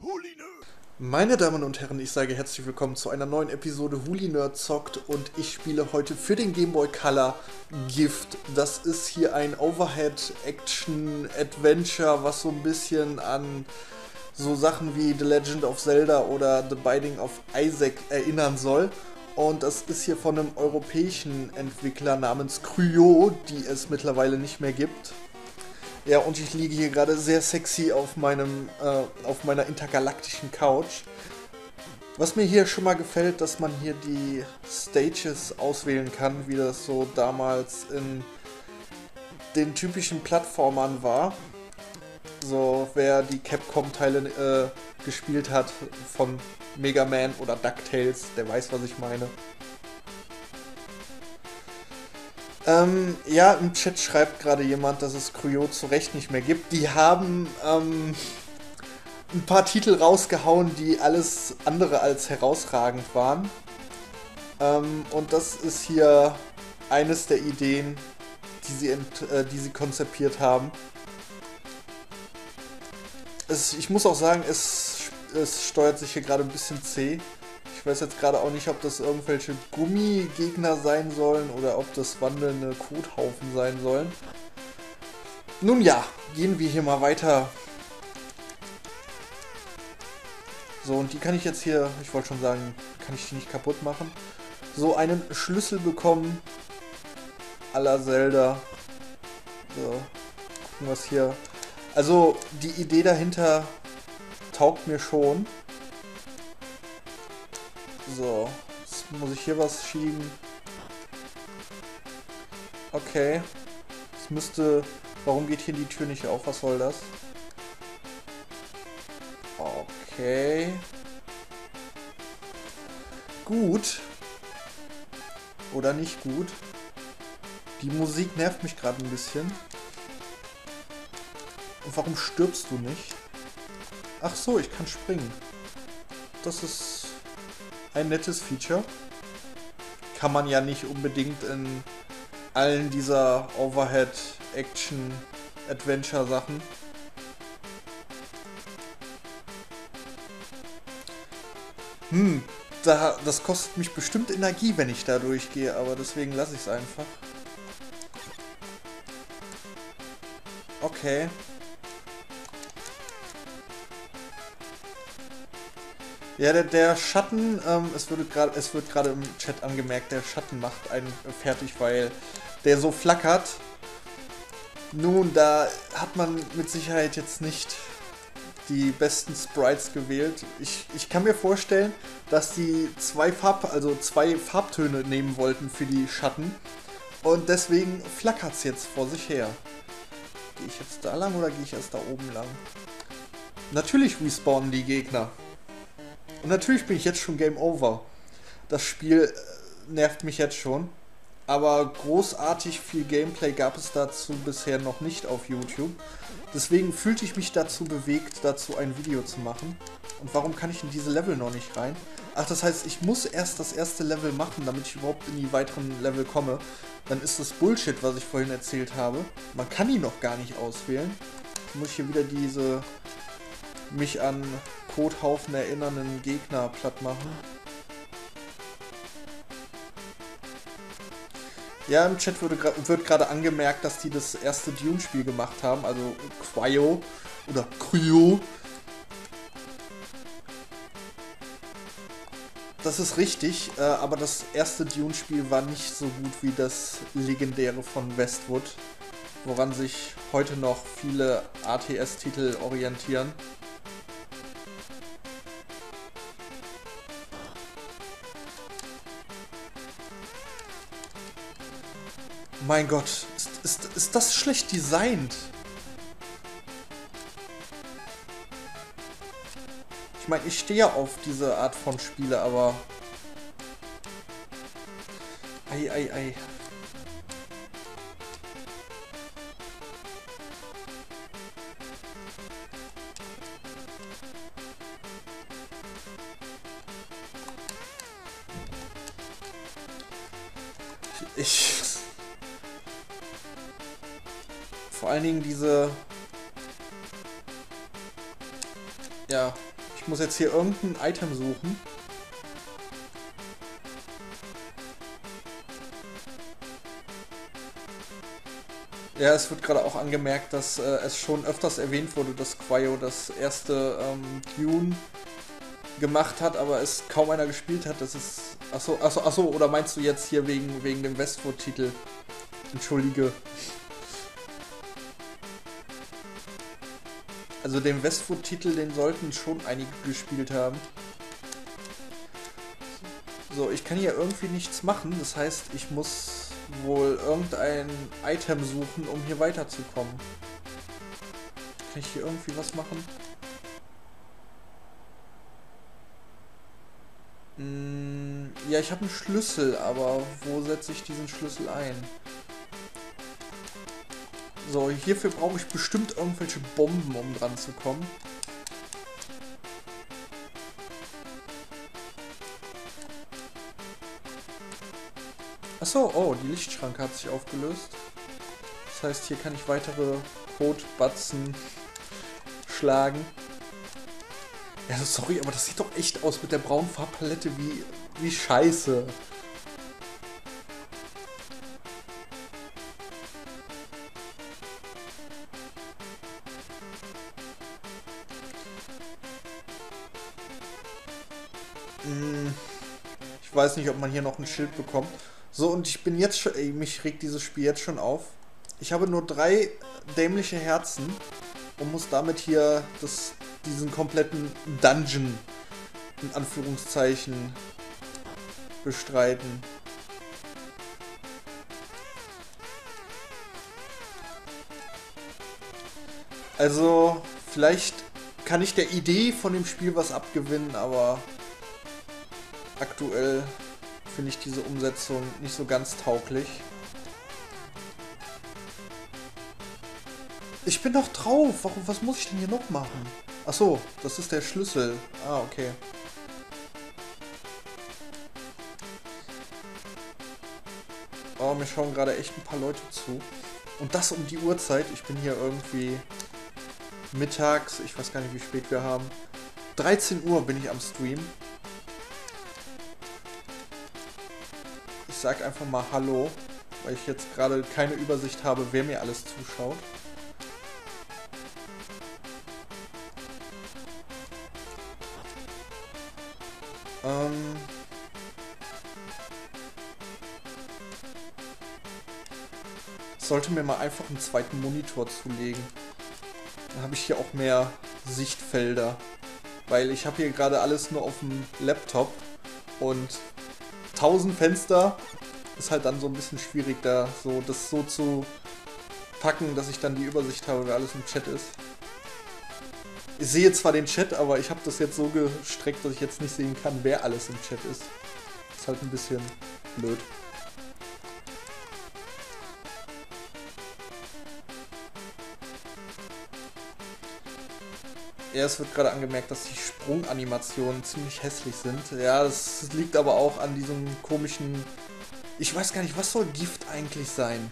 Meine Damen und Herren, ich sage herzlich willkommen zu einer neuen Episode Huli Nerd zockt und ich spiele heute für den Game Boy Color Gift. Das ist hier ein Overhead-Action-Adventure, was so ein bisschen an so Sachen wie The Legend of Zelda oder The Binding of Isaac erinnern soll. Und das ist hier von einem europäischen Entwickler namens Cryo, die es mittlerweile nicht mehr gibt. Ja, und ich liege hier gerade sehr sexy auf meiner intergalaktischen Couch. Was mir hier schon mal gefällt, dass man hier die Stages auswählen kann, wie das so damals in den typischen Plattformern war. So, wer die Capcom-Teile gespielt hat von Mega Man oder DuckTales, der weiß, was ich meine. Ja, im Chat schreibt gerade jemand, dass es Cryo zu Recht nicht mehr gibt. Die haben ein paar Titel rausgehauen, die alles andere als herausragend waren. Und das ist hier eines der Ideen, die sie konzipiert haben. Ich muss auch sagen, es steuert sich hier gerade ein bisschen zäh. Ich weiß jetzt gerade auch nicht, ob das irgendwelche Gummigegner sein sollen oder ob das wandelnde Kothaufen sein sollen. Nun ja, gehen wir hier mal weiter. So, und die kann ich jetzt hier, ich wollte schon sagen, kann ich die nicht kaputt machen. So, einen Schlüssel bekommen. À la Zelda. So, gucken was hier. Also, die Idee dahinter taugt mir schon. So, jetzt muss ich hier was schieben. Okay. Es müsste... Warum geht hier die Tür nicht auf? Was soll das? Okay. Gut. Oder nicht gut. Die Musik nervt mich gerade ein bisschen. Und warum stirbst du nicht? Ach so, ich kann springen. Das ist ein nettes Feature. Kann man ja nicht unbedingt in allen dieser Overhead-Action-Adventure-Sachen. Das kostet mich bestimmt Energie, wenn ich da durchgehe, aber deswegen lasse ich es einfach. Okay. Ja, der Schatten, es wird gerade im Chat angemerkt, der Schatten macht einen fertig, weil der so flackert. Nun, da hat man mit Sicherheit jetzt nicht die besten Sprites gewählt. Ich kann mir vorstellen, dass die zwei Farbtöne nehmen wollten für die Schatten. Und deswegen flackert es jetzt vor sich her. Gehe ich jetzt da lang oder gehe ich erst da oben lang? Natürlich respawnen die Gegner. Und natürlich bin ich jetzt schon Game Over. Das Spiel nervt mich jetzt schon. Aber großartig viel Gameplay gab es dazu bisher noch nicht auf YouTube. Deswegen fühlte ich mich dazu bewegt, dazu ein Video zu machen. Und warum kann ich in diese Level noch nicht rein? Ach, das heißt, ich muss erst das erste Level machen, damit ich überhaupt in die weiteren Level komme. Dann ist das Bullshit, was ich vorhin erzählt habe. Man kann ihn noch gar nicht auswählen. Dann muss ich hier wieder diese mich an Kothaufen erinnernden Gegner platt machen. Ja, im Chat wird gerade angemerkt, dass die das erste Dune-Spiel gemacht haben, also Cryo oder Cryo. Das ist richtig, aber das erste Dune-Spiel war nicht so gut wie das legendäre von Westwood, woran sich heute noch viele RTS-Titel orientieren. Mein Gott, ist das schlecht designt? Ich meine, ich stehe ja auf diese Art von Spiele, aber... Ei. Vor allen Dingen diese... Ja, ich Ich muss jetzt hier irgendein Item suchen. Ja, es wird gerade auch angemerkt, dass es schon öfters erwähnt wurde, dass Quaio das erste Dune gemacht hat, aber es kaum einer gespielt hat. Das ist. Achso, oder meinst du jetzt hier wegen dem Westwood-Titel? Entschuldige. Also den Westwood-Titel, den sollten schon einige gespielt haben. So, ich kann hier irgendwie nichts machen. Das heißt, ich muss wohl irgendein Item suchen, um hier weiterzukommen. Kann ich hier irgendwie was machen? Ja, ich habe einen Schlüssel, aber wo setze ich diesen Schlüssel ein? So, hierfür brauche ich bestimmt irgendwelche Bomben, um dran zu kommen. Achso, oh, die Lichtschranke hat sich aufgelöst. Das heißt, hier kann ich weitere Kotbatzen schlagen. Ja, sorry, aber das sieht doch echt aus mit der braunen Farbpalette wie scheiße. Ich weiß nicht, ob man hier noch ein Schild bekommt. So, und ich bin jetzt schon... Ey, mich regt dieses Spiel jetzt schon auf. Ich habe nur 3 dämliche Herzen und muss damit hier diesen kompletten Dungeon in Anführungszeichen bestreiten. Also, vielleicht kann ich der Idee von dem Spiel was abgewinnen, aber aktuell finde ich diese Umsetzung nicht so ganz tauglich. Ich bin doch drauf. Was muss ich denn hier noch machen? Achso, das ist der Schlüssel. Ah, okay. Oh, mir schauen gerade echt ein paar Leute zu. Und das um die Uhrzeit. Ich bin hier irgendwie mittags. Ich weiß gar nicht, wie spät wir haben. 13 Uhr bin ich am Stream. Ich sag einfach mal Hallo, weil ich jetzt gerade keine Übersicht habe, wer mir alles zuschaut. Ich sollte mir mal einfach einen zweiten Monitor zulegen. Dann habe ich hier auch mehr Sichtfelder. Weil ich habe hier gerade alles nur auf dem Laptop und 1000 Fenster ist halt dann so ein bisschen schwierig, da so das so zu packen, dass ich dann die Übersicht habe, wer alles im Chat ist. Ich sehe zwar den Chat, aber ich habe das jetzt so gestreckt, dass ich jetzt nicht sehen kann, wer alles im Chat ist. Ist halt ein bisschen blöd. Ja, es wird gerade angemerkt, dass die Sprunganimationen ziemlich hässlich sind. Ja, das liegt aber auch an diesem komischen... Ich weiß gar nicht, was soll Gift eigentlich sein?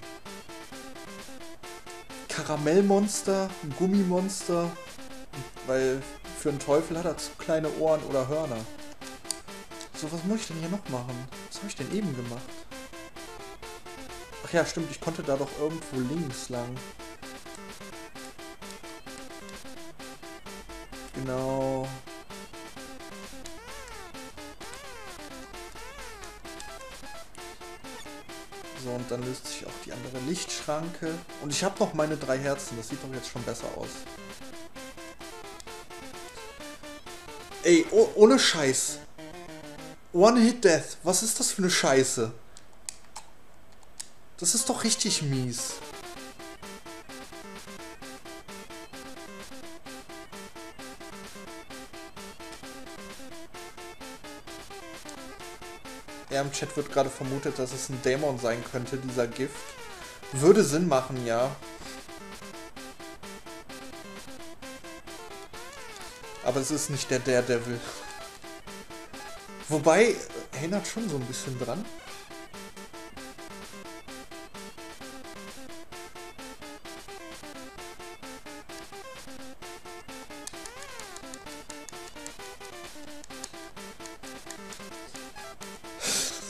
Karamellmonster? Ein Gummimonster? Weil für einen Teufel hat er zu kleine Ohren oder Hörner. So, was muss ich denn hier noch machen? Was habe ich denn eben gemacht? Ach ja, stimmt, ich konnte da doch irgendwo links lang. Genau. So, und dann löst sich auch die andere Lichtschranke. Und ich habe noch meine 3 Herzen. Das sieht doch jetzt schon besser aus. Ey, ohne Scheiß. One-Hit-Death. Was ist das für eine Scheiße? Das ist doch richtig mies. Ja, im Chat wird gerade vermutet, dass es ein Dämon sein könnte, dieser Gift. Würde Sinn machen, ja. Aber es ist nicht der Daredevil. Wobei, erinnert schon so ein bisschen dran.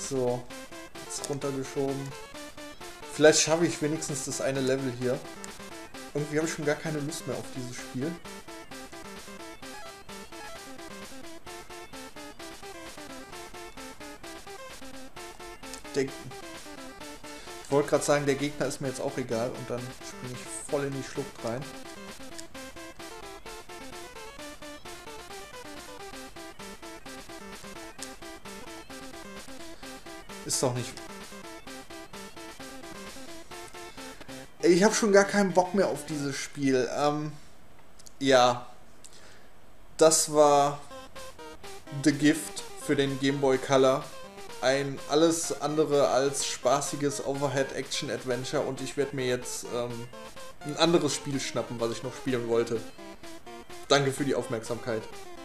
So, jetzt runtergeschoben. Vielleicht schaffe ich wenigstens das eine Level hier. Irgendwie habe ich schon gar keine Lust mehr auf dieses Spiel. Ich wollte gerade sagen, der Gegner ist mir jetzt auch egal und dann springe ich voll in die Schlucht rein. Ist doch nicht... Ich habe schon gar keinen Bock mehr auf dieses Spiel. Ja. Das war The Gift für den Game Boy Color. Ein alles andere als spaßiges Overhead-Action-Adventure und ich werde mir jetzt ein anderes Spiel schnappen, was ich noch spielen wollte. Danke für die Aufmerksamkeit.